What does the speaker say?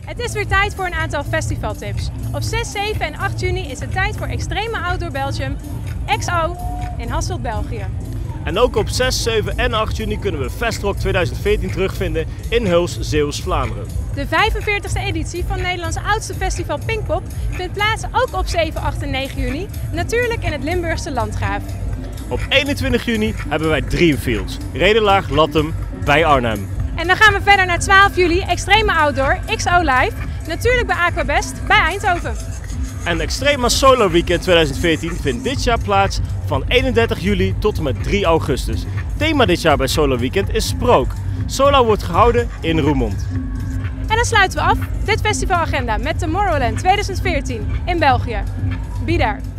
Het is weer tijd voor een aantal festivaltips. Op 6, 7 en 8 juni is het tijd voor Extreme Outdoor Belgium XO in Hasselt, België. En ook op 6, 7 en 8 juni kunnen we Festrock 2014 terugvinden in Huls, Zeeuws-Vlaanderen. De 45e editie van Nederlands oudste festival Pinkpop vindt plaats ook op 7, 8 en 9 juni, natuurlijk in het Limburgse Landgraaf. Op 21 juni hebben wij Dreamfields, Redelaar, Lathum bij Arnhem. En dan gaan we verder naar 12 juli, Extreme Outdoor XO Live, natuurlijk bij Aquabest bij Eindhoven. En Extrema Solar Weekend 2014 vindt dit jaar plaats van 31 juli tot en met 3 augustus. Thema dit jaar bij Solar Weekend is Sprook. Solar wordt gehouden in Roermond. En dan sluiten we af dit festivalagenda met Tomorrowland 2014 in België. Be there!